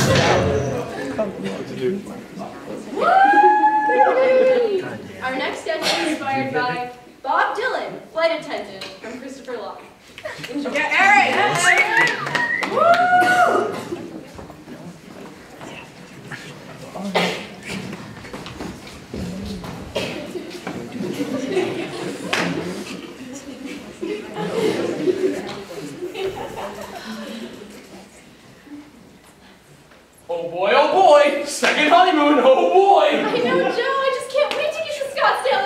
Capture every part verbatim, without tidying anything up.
Our next sketch is inspired by Bob Dylan, flight attendant, from Christopher Long. Enjoy. Yeah, Eric! Eric! Oh boy, oh boy! Second honeymoon, oh boy! I know, Joe, I just can't wait to get to Scottsdale,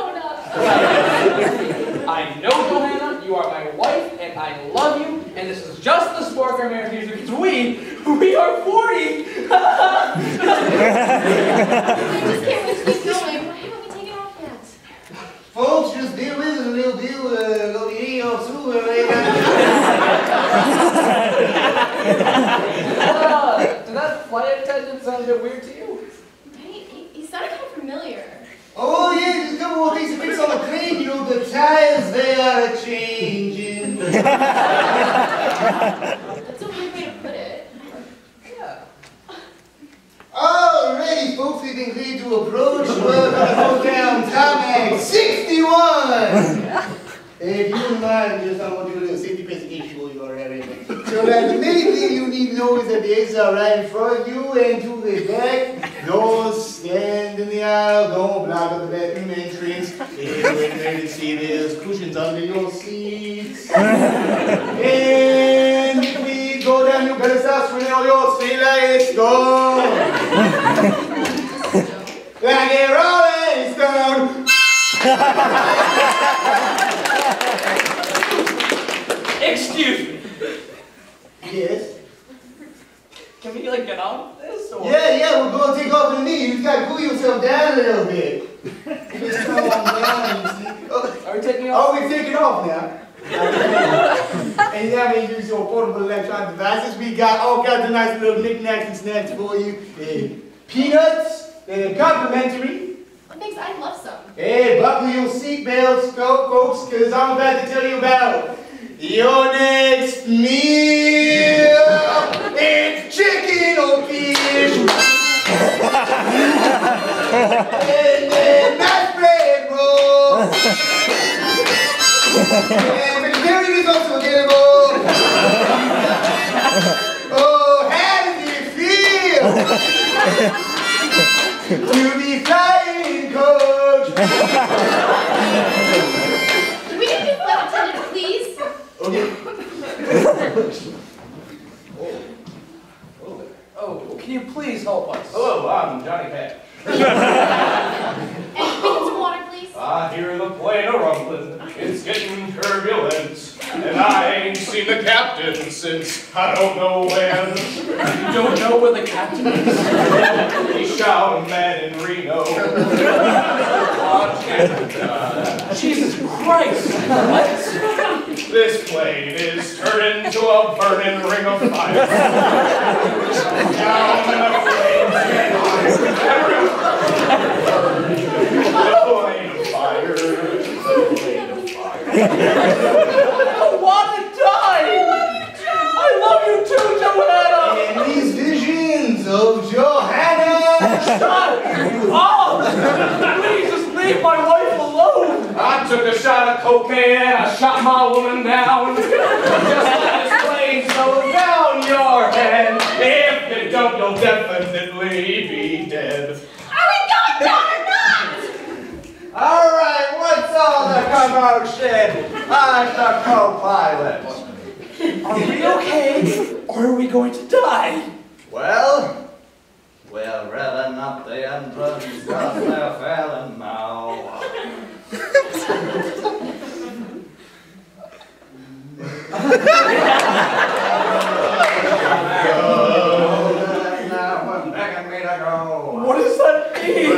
Arizona. I know, Johanna, you are my wife, and I love you, and this is just the spark our marriage is because we, we are forty! I just can't wait to keep going. Why haven't we taken off yet? Folks, just deal with it a little bit. Uh, go the E off through it. uh, did that flight attendant sound a bit weird to you? Right? He, he sounded kind of familiar. Oh, yeah, just a couple more things to fix on the plane. You know, the tires, they are changing. That's a weird way to put it. Yeah. Alrighty, folks, we've been cleared to approach. We're going to go down tarmac sixty-one. If you wouldn't mind, just I want to do a little safety investigation while you are at it. So that the main thing you need to know is that the exits are right in front of you and to the back. Don't stand in the aisle, don't block up the bathroom entrance. If you're in emergency, there's cushions under your seats. And if we go down, you better stop swinging all your street lights. Go! Like a rolling stone. Excuse me. Yes? Can we, like, get off this, or? Yeah, yeah, we're going to take off in the knee. You just got to cool yourself down a little bit. Just calm down, you see. Oh, Are we taking off? oh, we're taking off now. And yeah, we use your portable electronic devices. We got all kinds of nice little knickknacks and snacks for you. Hey, peanuts, they're complimentary. Thanks, I'd love some. Hey, buckle your seatbelts, go, folks, because I'm about to tell you about your next meal. It's chicken or fish. And then mashed bread roll. And vegetarian is also available. Oh, how does it feel to be flying coach? Can we get this flight attendant, please? Okay. Oh, oh, can you please help us? Hello, I'm Johnny Cash. And can we get some water, please? I hear the plane a-rumbling, it's getting turbulent, and I ain't seen the captain since I don't know when. You don't know where the captain is? He shot a man in Reno. Jesus Christ! What? This plane is turned into a burning ring of fire. Down in the flames, the plane of fire, the plane of fire. I want to die! I love you too, Johanna! And these visions of Johanna. Shut up! Please just leave my wife alone! I took a shot of cocaine and I shot my woman down. Just let this plane slow down your head. If you don't, you'll definitely be dead. Are we going down or not? All right, what's all the commotion? I'm the co-pilot. Are we okay? Or are we going to die? Well, we're revving up the engines, cause they're failing now. What does that mean?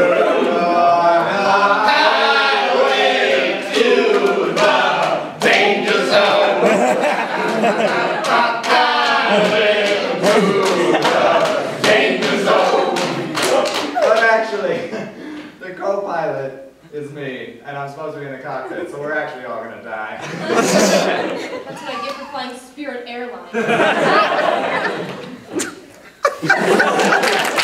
Highway to the danger zone. Highway to the danger zone. But actually, the co-pilot is me, and I'm supposed to be in the cockpit, so we're actually all gonna die. That's what I get for flying Spirit Airlines. Bye.